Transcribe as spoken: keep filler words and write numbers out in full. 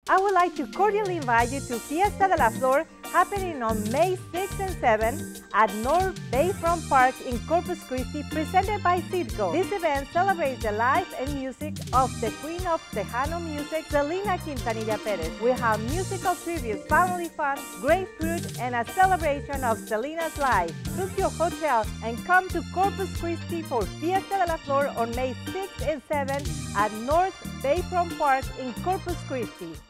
I would like to cordially invite you to Fiesta de la Flor, happening on May sixth and seventh at North Bayfront Park in Corpus Christi, presented by Circo. This event celebrates the life and music of the Queen of Tejano music, Selena Quintanilla Perez. We have musical tributes, family fun, great food, and a celebration of Selena's life. Book your hotel and come to Corpus Christi for Fiesta de la Flor on May sixth and seventh at North Bayfront Park in Corpus Christi.